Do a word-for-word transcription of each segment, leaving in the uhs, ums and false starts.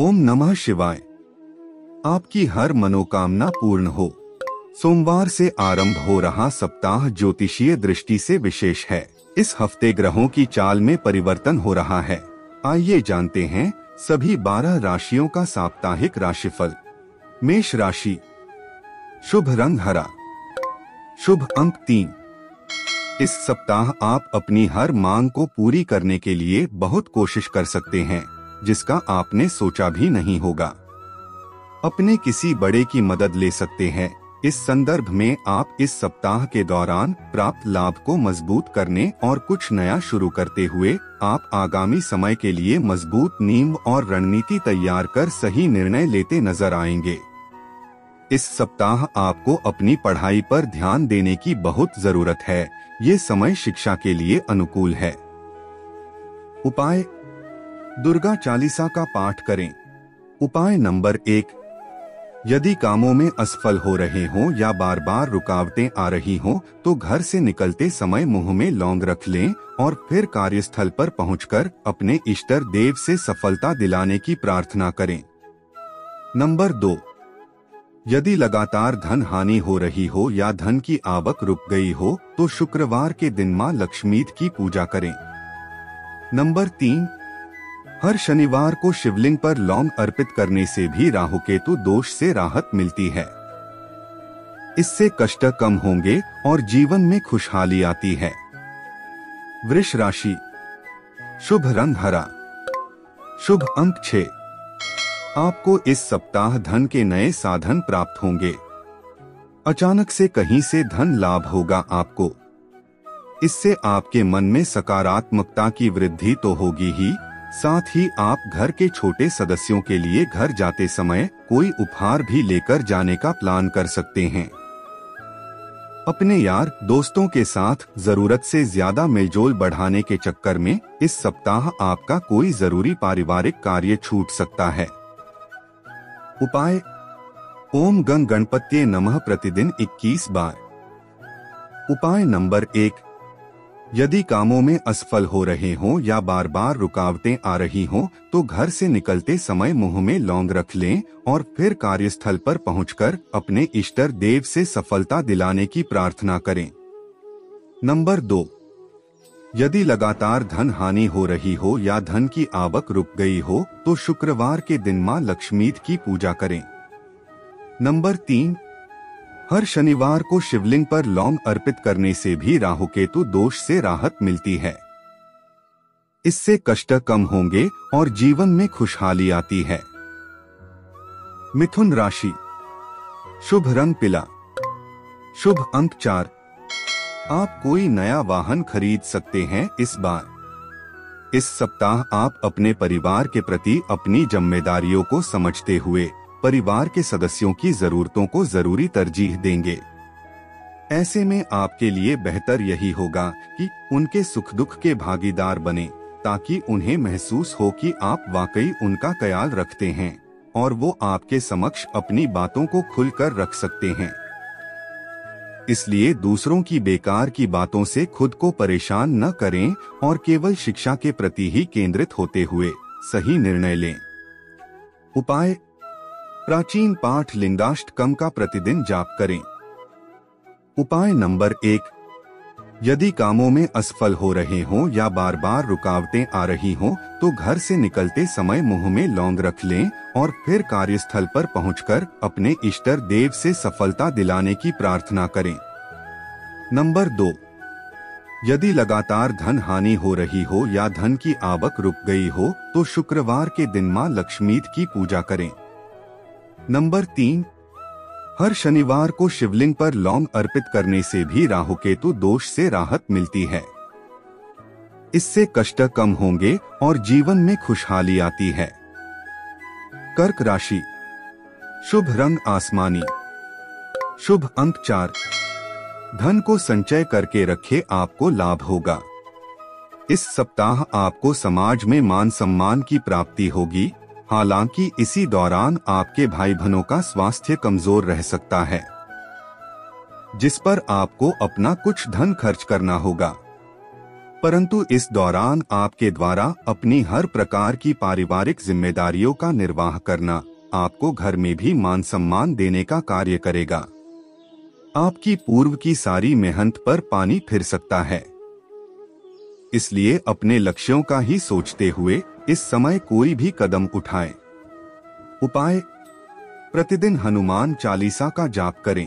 ओम नमः शिवाय। आपकी हर मनोकामना पूर्ण हो। सोमवार से आरंभ हो रहा सप्ताह ज्योतिषीय दृष्टि से विशेष है। इस हफ्ते ग्रहों की चाल में परिवर्तन हो रहा है। आइए जानते हैं सभी बारह राशियों का साप्ताहिक राशिफल। मेष राशि, शुभ रंग हरा, शुभ अंक तीन। इस सप्ताह आप अपनी हर मांग को पूरी करने के लिए बहुत कोशिश कर सकते हैं, जिसका आपने सोचा भी नहीं होगा। अपने किसी बड़े की मदद ले सकते हैं। इस संदर्भ में आप इस सप्ताह के दौरान प्राप्त लाभ को मजबूत करने और कुछ नया शुरू करते हुए आप आगामी समय के लिए मजबूत नींव और रणनीति तैयार कर सही निर्णय लेते नजर आएंगे। इस सप्ताह आपको अपनी पढ़ाई पर ध्यान देने की बहुत जरूरत है। ये समय शिक्षा के लिए अनुकूल है। उपाय, दुर्गा चालीसा का पाठ करें। उपाय नंबर एक, यदि कामों में असफल हो रहे हों या बार बार रुकावटें आ रही हों, तो घर से निकलते समय मुंह में लौंग रख लें और फिर कार्यस्थल पर पहुंचकर अपने इष्ट देव से सफलता दिलाने की प्रार्थना करें। नंबर दो, यदि लगातार धन हानि हो रही हो या धन की आवक रुक गई हो, तो शुक्रवार के दिन मां लक्ष्मी की पूजा करें। नंबर तीन, हर शनिवार को शिवलिंग पर लौंग अर्पित करने से भी राहु केतु दोष से राहत मिलती है। इससे कष्ट कम होंगे और जीवन में खुशहाली आती है। वृष राशि, शुभ रंग हरा, शुभ अंक छह। आपको इस सप्ताह धन के नए साधन प्राप्त होंगे। अचानक से कहीं से धन लाभ होगा आपको। इससे आपके मन में सकारात्मकता की वृद्धि तो होगी ही, साथ ही आप घर के छोटे सदस्यों के लिए घर जाते समय कोई उपहार भी लेकर जाने का प्लान कर सकते हैं। अपने यार दोस्तों के साथ जरूरत से ज्यादा मेलजोल बढ़ाने के चक्कर में इस सप्ताह आपका कोई जरूरी पारिवारिक कार्य छूट सकता है। उपाय, ओम गं गणपत्ये नमः प्रतिदिन इक्कीस बार। उपाय नंबर एक, यदि कामों में असफल हो रहे हों या बार बार रुकावटें आ रही हों, तो घर से निकलते समय मुंह में लौंग रख लें और फिर कार्यस्थल पर पहुंचकर अपने इष्ट देव से सफलता दिलाने की प्रार्थना करें। नंबर दो, यदि लगातार धन हानि हो रही हो या धन की आवक रुक गई हो, तो शुक्रवार के दिन मां लक्ष्मी की पूजा करें। नंबर तीन, हर शनिवार को शिवलिंग पर लौंग अर्पित करने से भी राहु केतु दोष से राहत मिलती है। इससे कष्ट कम होंगे और जीवन में खुशहाली आती है। मिथुन राशि, शुभ रंग पीला, शुभ अंक चार। आप कोई नया वाहन खरीद सकते हैं इस बार। इस सप्ताह आप अपने परिवार के प्रति अपनी जिम्मेदारियों को समझते हुए परिवार के सदस्यों की जरूरतों को जरूरी तरजीह देंगे। ऐसे में आपके लिए बेहतर यही होगा कि उनके सुख दुख के भागीदार बने, ताकि उन्हें महसूस हो कि आप वाकई उनका ख्याल रखते हैं और वो आपके समक्ष अपनी बातों को खुलकर रख सकते हैं। इसलिए दूसरों की बेकार की बातों से खुद को परेशान न करें और केवल शिक्षा के प्रति ही केंद्रित होते हुए सही निर्णय लें। उपाय, प्राचीन पाठ लिंगाष्टकम का प्रतिदिन जाप करें। उपाय नंबर एक, यदि कामों में असफल हो रहे हों या बार बार रुकावटें आ रही हों, तो घर से निकलते समय मुंह में लौंग रख लें और फिर कार्यस्थल पर पहुंचकर अपने इष्ट देव से सफलता दिलाने की प्रार्थना करें। नंबर दो, यदि लगातार धन हानि हो रही हो या धन की आवक रुक गई हो, तो शुक्रवार के दिन मां लक्ष्मी की पूजा करें। नंबर तीन, हर शनिवार को शिवलिंग पर लौंग अर्पित करने से भी राहु केतु दोष से राहत मिलती है। इससे कष्ट कम होंगे और जीवन में खुशहाली आती है। कर्क राशि, शुभ रंग आसमानी, शुभ अंक चार। धन को संचय करके रखे, आपको लाभ होगा। इस सप्ताह आपको समाज में मान सम्मान की प्राप्ति होगी। हालांकि इसी दौरान आपके भाई बहनों का स्वास्थ्य कमजोर रह सकता है, जिस पर आपको अपना कुछ धन खर्च करना होगा। परंतु इस दौरान आपके द्वारा अपनी हर प्रकार की पारिवारिक जिम्मेदारियों का निर्वाह करना आपको घर में भी मान सम्मान देने का कार्य करेगा। आपकी पूर्व की सारी मेहनत पर पानी फिर सकता है, इसलिए अपने लक्ष्यों का ही सोचते हुए इस समय कोई भी कदम उठाएं। उपाय: प्रतिदिन हनुमान चालीसा का जाप करें।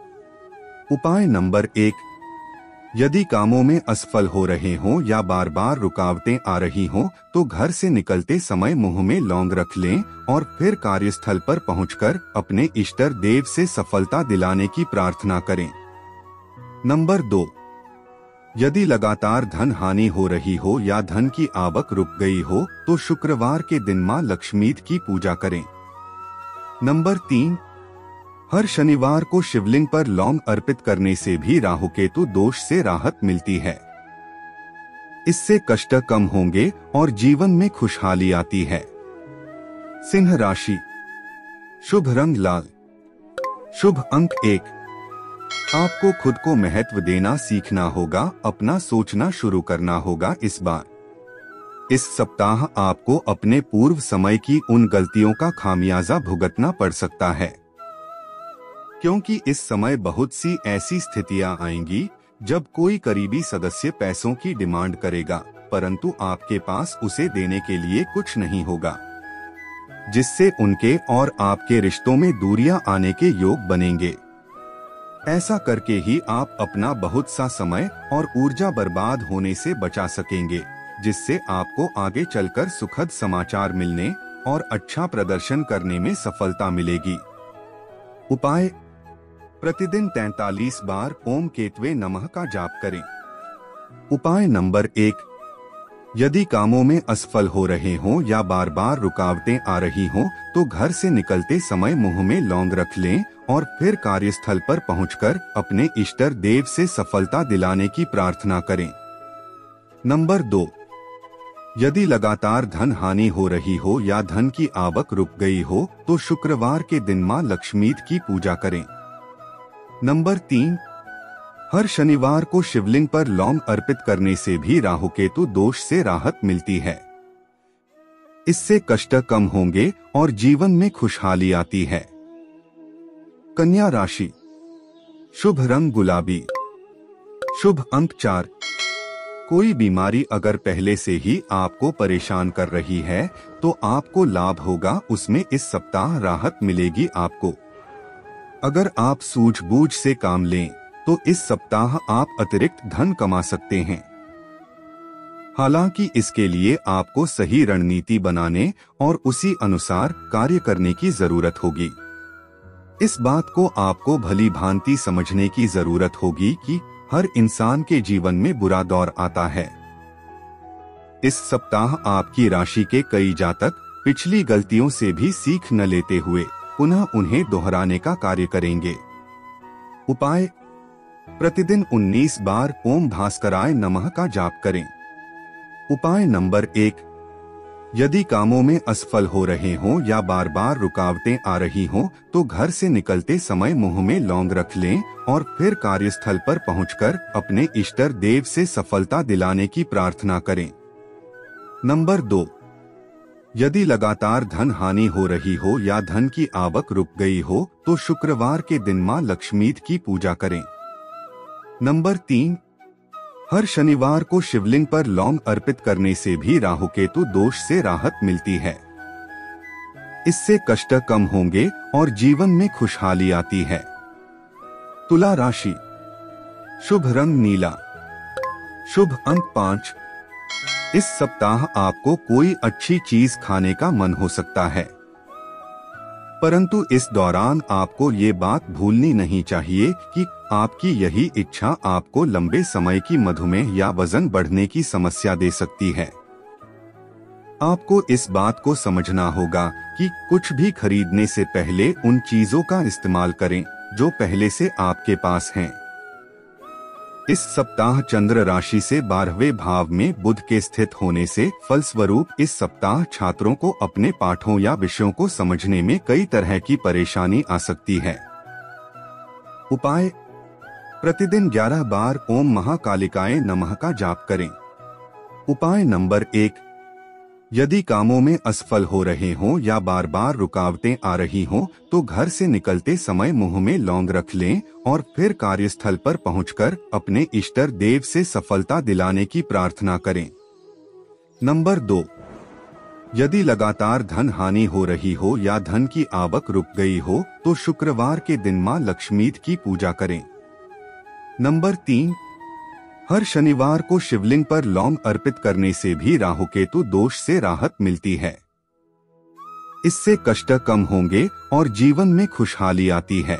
उपाय नंबर एक, यदि कामों में असफल हो रहे हों या बार बार रुकावटें आ रही हों तो घर से निकलते समय मुंह में लौंग रख लें और फिर कार्यस्थल पर पहुंचकर अपने इष्ट देव से सफलता दिलाने की प्रार्थना करें। नंबर दो, यदि लगातार धन हानि हो रही हो या धन की आवक रुक गई हो तो शुक्रवार के दिन मां लक्ष्मी की पूजा करें। नंबर तीन, हर शनिवार को शिवलिंग पर लौंग अर्पित करने से भी राहु केतु दोष से राहत मिलती है। इससे कष्ट कम होंगे और जीवन में खुशहाली आती है। सिंह राशि, शुभ रंग लाल, शुभ अंक एक। आपको खुद को महत्व देना सीखना होगा, अपना सोचना शुरू करना होगा। इस बार इस सप्ताह आपको अपने पूर्व समय की उन गलतियों का खामियाजा भुगतना पड़ सकता है, क्योंकि इस समय बहुत सी ऐसी स्थितियां आएंगी जब कोई करीबी सदस्य पैसों की डिमांड करेगा, परंतु आपके पास उसे देने के लिए कुछ नहीं होगा, जिससे उनके और आपके रिश्तों में दूरियां आने के योग बनेंगे। ऐसा करके ही आप अपना बहुत सा समय और ऊर्जा बर्बाद होने से बचा सकेंगे, जिससे आपको आगे चलकर सुखद समाचार मिलने और अच्छा प्रदर्शन करने में सफलता मिलेगी। उपाय: प्रतिदिन तैंतालीस बार ओम केतवे नमः का जाप करें। उपाय नंबर एक, यदि कामों में असफल हो रहे हों या बार बार रुकावटें आ रही हों तो घर से निकलते समय मुंह में लौंग रख लें और फिर कार्यस्थल पर पहुंचकर अपने इष्ट देव से सफलता दिलाने की प्रार्थना करें। नंबर दो, यदि लगातार धन हानि हो रही हो या धन की आवक रुक गई हो तो शुक्रवार के दिन मां लक्ष्मी की पूजा करें। नंबर तीन, हर शनिवार को शिवलिंग पर लौंग अर्पित करने से भी राहु केतु दोष से राहत मिलती है। इससे कष्ट कम होंगे और जीवन में खुशहाली आती है। कन्या राशि, शुभ रंग गुलाबी, शुभ अंक चार। कोई बीमारी अगर पहले से ही आपको परेशान कर रही है तो आपको लाभ होगा, उसमें इस सप्ताह राहत मिलेगी आपको। अगर आप सूझबूझ से काम लें तो इस सप्ताह आप अतिरिक्त धन कमा सकते हैं। हालांकि इसके लिए आपको सही रणनीति बनाने और उसी अनुसार कार्य करने की जरूरत होगी। इस बात को आपको भली भांति समझने की जरूरत होगी कि हर इंसान के जीवन में बुरा दौर आता है। इस सप्ताह आपकी राशि के कई जातक पिछली गलतियों से भी सीख न लेते हुए पुनः उन्हें दोहराने का कार्य करेंगे। उपाय: प्रतिदिन उन्नीस बार ओम भास्कराय नमः का जाप करें। उपाय नंबर एक, यदि कामों में असफल हो रहे हों या बार बार रुकावटें आ रही हों तो घर से निकलते समय मुंह में लौंग रख लें और फिर कार्यस्थल पर पहुंचकर अपने इष्ट देव से सफलता दिलाने की प्रार्थना करें। नंबर दो, यदि लगातार धन हानि हो रही हो या धन की आवक रुक गई हो तो शुक्रवार के दिन मां लक्ष्मी की पूजा करें। नंबर तीन, हर शनिवार को शिवलिंग पर लौंग अर्पित करने से भी राहु केतु दोष से राहत मिलती है। इससे कष्ट कम होंगे और जीवन में खुशहाली आती है। तुला राशि, शुभ रंग नीला, शुभ अंक पाँच। इस सप्ताह आपको कोई अच्छी चीज खाने का मन हो सकता है, परंतु इस दौरान आपको ये बात भूलनी नहीं चाहिए कि आपकी यही इच्छा आपको लंबे समय की मधुमेह या वजन बढ़ने की समस्या दे सकती है। आपको इस बात को समझना होगा कि कुछ भी खरीदने से पहले उन चीजों का इस्तेमाल करें जो पहले से आपके पास हैं। इस सप्ताह चंद्र राशि से बारहवें भाव में बुध के स्थित होने से फलस्वरूप इस सप्ताह छात्रों को अपने पाठों या विषयों को समझने में कई तरह की परेशानी आ सकती है। उपाय: प्रतिदिन ग्यारह बार ओम महाकालिकाय नमः का जाप करें। उपाय नंबर एक, यदि कामों में असफल हो रहे हों या बार बार रुकावटें आ रही हों तो घर से निकलते समय मुंह में लौंग रख लें और फिर कार्यस्थल पर पहुंचकर अपने इष्ट देव से सफलता दिलाने की प्रार्थना करें। नंबर दो, यदि लगातार धन हानि हो रही हो या धन की आवक रुक गई हो तो शुक्रवार के दिन मां लक्ष्मी की पूजा करें। नंबर तीन, हर शनिवार को शिवलिंग पर लौंग अर्पित करने से भी राहु केतु दोष से राहत मिलती है। इससे कष्ट कम होंगे और जीवन में खुशहाली आती है।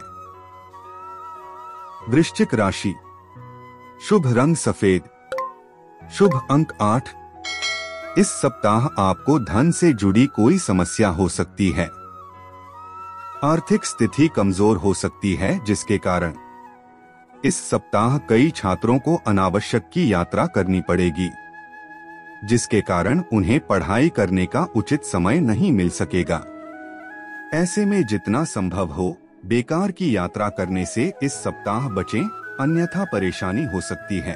वृश्चिक राशि, शुभ रंग सफेद, शुभ अंक आठ। इस सप्ताह आपको धन से जुड़ी कोई समस्या हो सकती है। आर्थिक स्थिति कमजोर हो सकती है जिसके कारण इस सप्ताह कई छात्रों को अनावश्यक की यात्रा करनी पड़ेगी, जिसके कारण उन्हें पढ़ाई करने का उचित समय नहीं मिल सकेगा। ऐसे में जितना संभव हो बेकार की यात्रा करने से इस सप्ताह बचें, अन्यथा परेशानी हो सकती है।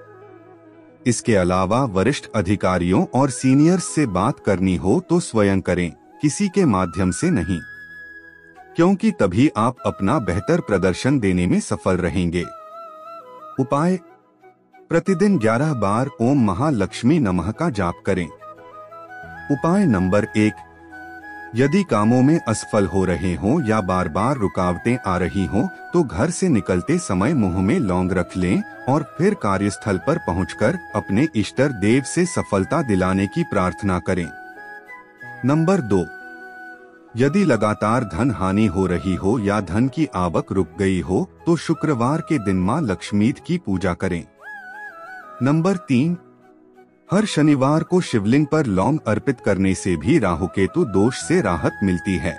इसके अलावा वरिष्ठ अधिकारियों और सीनियर्स से बात करनी हो तो स्वयं करें, किसी के माध्यम से नहीं, क्योंकि तभी आप अपना बेहतर प्रदर्शन देने में सफल रहेंगे। उपाय, प्रतिदिन ग्यारह बार ओम महालक्ष्मी नमः का जाप करें। उपाय नंबर एक, यदि कामों में असफल हो रहे हों या बार बार रुकावटें आ रही हों तो घर से निकलते समय मुंह में लौंग रख लें और फिर कार्यस्थल पर पहुंचकर अपने इष्ट देव से सफलता दिलाने की प्रार्थना करें। नंबर दो, यदि लगातार धन हानि हो रही हो या धन की आवक रुक गई हो तो शुक्रवार के दिन मां लक्ष्मी की पूजा करें। नंबर तीन, हर शनिवार को शिवलिंग पर लौंग अर्पित करने से भी राहु केतु दोष से राहत मिलती है।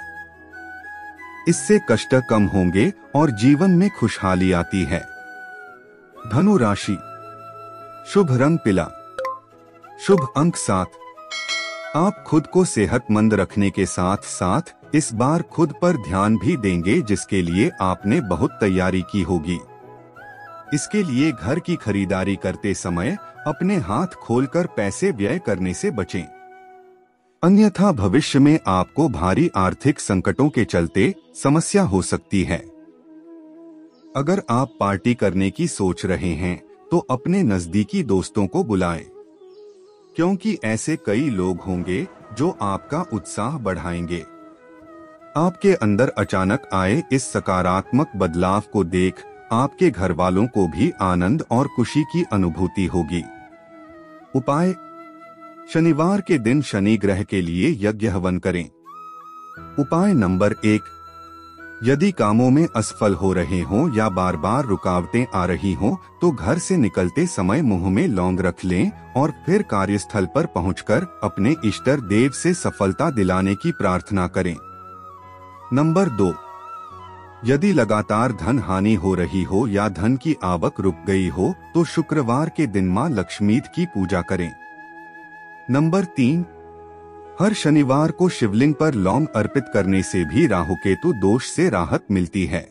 इससे कष्ट कम होंगे और जीवन में खुशहाली आती है। धनु राशि, शुभ रंग पीला, शुभ अंक सात। आप खुद को सेहतमंद रखने के साथ साथ इस बार खुद पर ध्यान भी देंगे, जिसके लिए आपने बहुत तैयारी की होगी। इसके लिए घर की खरीदारी करते समय अपने हाथ खोलकर पैसे व्यय करने से बचें, अन्यथा भविष्य में आपको भारी आर्थिक संकटों के चलते समस्या हो सकती है। अगर आप पार्टी करने की सोच रहे हैं तो अपने नजदीकी दोस्तों को बुलाएं, क्योंकि ऐसे कई लोग होंगे जो आपका उत्साह बढ़ाएंगे। आपके अंदर अचानक आए इस सकारात्मक बदलाव को देख आपके घर वालों को भी आनंद और खुशी की अनुभूति होगी। उपाय, शनिवार के दिन शनि ग्रह के लिए यज्ञ हवन करें। उपाय नंबर एक, यदि कामों में असफल हो रहे हों या बार बार रुकावटें आ रही हों तो घर से निकलते समय मुंह में लौंग रख लें और फिर कार्यस्थल पर पहुंचकर अपने इष्ट देव से सफलता दिलाने की प्रार्थना करें। नंबर दो, यदि लगातार धन हानि हो रही हो या धन की आवक रुक गई हो तो शुक्रवार के दिन मां लक्ष्मी की पूजा करें। नंबर तीन, हर शनिवार को शिवलिंग पर लौंग अर्पित करने से भी राहु केतु दोष से राहत मिलती है।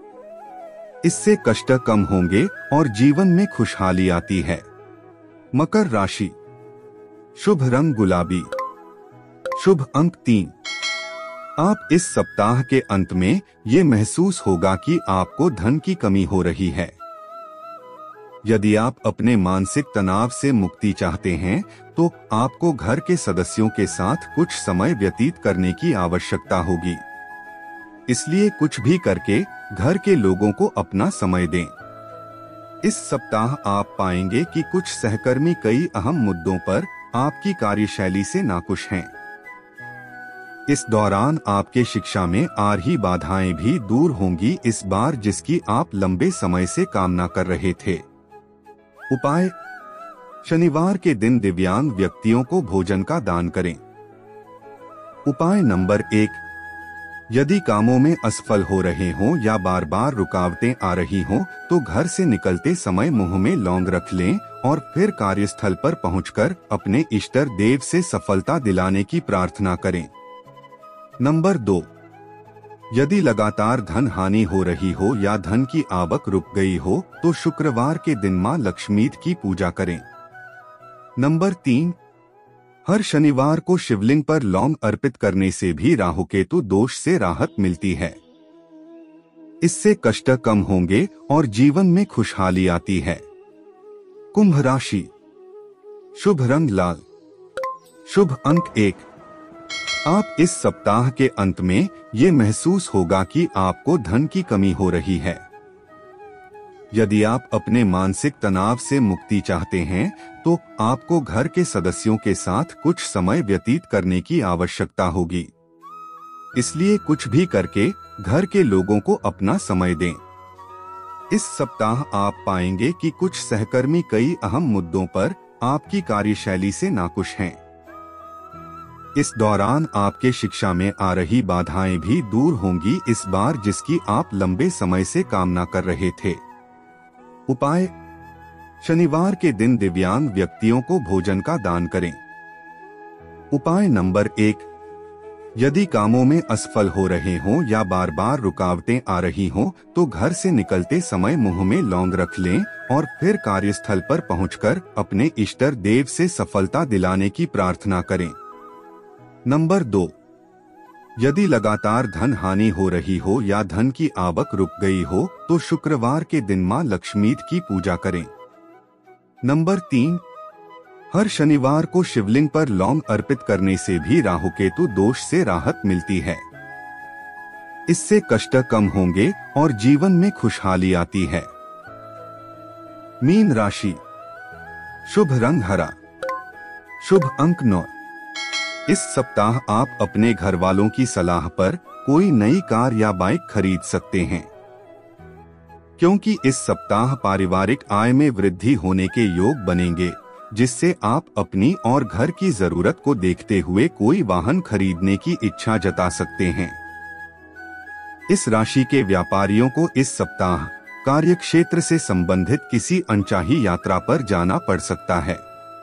इससे कष्ट कम होंगे और जीवन में खुशहाली आती है। मकर राशि, शुभ रंग गुलाबी, शुभ अंक तीन। आप इस सप्ताह के अंत में ये महसूस होगा कि आपको धन की कमी हो रही है। यदि आप अपने मानसिक तनाव से मुक्ति चाहते हैं तो आपको घर के सदस्यों के साथ कुछ समय व्यतीत करने की आवश्यकता होगी। इसलिए कुछ भी करके घर के लोगों को अपना समय दें। इस सप्ताह आप पाएंगे कि कुछ सहकर्मी कई अहम मुद्दों पर आपकी कार्यशैली से नाखुश हैं। इस दौरान आपके शिक्षा में आ रही बाधाएं भी दूर होंगी इस बार, जिसकी आप लंबे समय से कामना कर रहे थे। उपाय, शनिवार के दिन दिव्यांग व्यक्तियों को भोजन का दान करें। उपाय नंबर एक, यदि कामों में असफल हो रहे हों या बार बार रुकावटें आ रही हों तो घर से निकलते समय मुंह में लौंग रख लें और फिर कार्यस्थल पर पहुंचकर अपने इष्ट देव से सफलता दिलाने की प्रार्थना करें। नंबर दो, यदि लगातार धन हानि हो रही हो या धन की आवक रुक गई हो तो शुक्रवार के दिन मां लक्ष्मी की पूजा करें। नंबर तीन, हर शनिवार को शिवलिंग पर लौंग अर्पित करने से भी राहु केतु दोष से राहत मिलती है। इससे कष्ट कम होंगे और जीवन में खुशहाली आती है। कुंभ राशि, शुभ रंग लाल, शुभ अंक एक। आप इस सप्ताह के अंत में ये महसूस होगा कि आपको धन की कमी हो रही है। यदि आप अपने मानसिक तनाव से मुक्ति चाहते हैं तो आपको घर के सदस्यों के साथ कुछ समय व्यतीत करने की आवश्यकता होगी। इसलिए कुछ भी करके घर के लोगों को अपना समय दें। इस सप्ताह आप पाएंगे कि कुछ सहकर्मी कई अहम मुद्दों पर आपकी कार्यशैली से नाखुश हैं। इस दौरान आपके शिक्षा में आ रही बाधाएं भी दूर होंगी इस बार, जिसकी आप लंबे समय से कामना कर रहे थे। उपाय, शनिवार के दिन दिव्यांग व्यक्तियों को भोजन का दान करें। उपाय नंबर एक, यदि कामों में असफल हो रहे हों या बार बार रुकावटें आ रही हों तो घर से निकलते समय मुंह में लौंग रख लें और फिर कार्यस्थल पर पहुंचकर अपने इष्ट देव से सफलता दिलाने की प्रार्थना करें। नंबर दो, यदि लगातार धन हानि हो रही हो या धन की आवक रुक गई हो तो शुक्रवार के दिन मां लक्ष्मी की पूजा करें। नंबर तीन, हर शनिवार को शिवलिंग पर लौंग अर्पित करने से भी राहु केतु दोष से राहत मिलती है। इससे कष्ट कम होंगे और जीवन में खुशहाली आती है। मीन राशि, शुभ रंग हरा, शुभ अंक नौ। इस सप्ताह आप अपने घर वालों की सलाह पर कोई नई कार या बाइक खरीद सकते हैं, क्योंकि इस सप्ताह पारिवारिक आय में वृद्धि होने के योग बनेंगे, जिससे आप अपनी और घर की जरूरत को देखते हुए कोई वाहन खरीदने की इच्छा जता सकते हैं। इस राशि के व्यापारियों को इस सप्ताह कार्यक्षेत्र से संबंधित किसी अनचाही यात्रा पर जाना पड़ सकता है।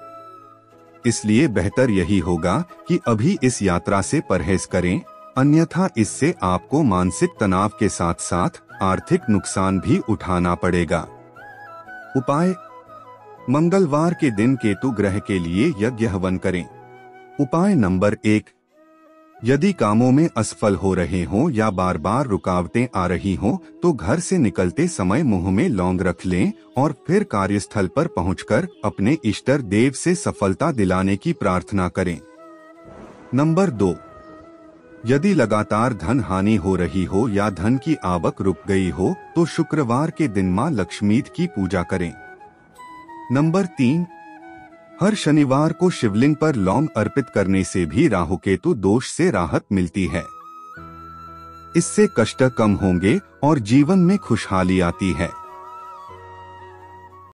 इसलिए बेहतर यही होगा कि अभी इस यात्रा से परहेज करें, अन्यथा इससे आपको मानसिक तनाव के साथ साथ आर्थिक नुकसान भी उठाना पड़ेगा। उपाय, मंगलवार के दिन केतु ग्रह के लिए यज्ञ हवन करें। उपाय नंबर एक, यदि कामों में असफल हो रहे हों या बार बार रुकावटें आ रही हों तो घर से निकलते समय मुंह में लौंग रख लें और फिर कार्यस्थल पर पहुंचकर अपने इष्ट देव से सफलता दिलाने की प्रार्थना करें। नंबर दो, यदि लगातार धन हानि हो रही हो या धन की आवक रुक गई हो तो शुक्रवार के दिन मां लक्ष्मी की पूजा करें। नंबर तीन, हर शनिवार को शिवलिंग पर लौंग अर्पित करने से भी राहु केतु दोष से राहत मिलती है। इससे कष्ट कम होंगे और जीवन में खुशहाली आती है।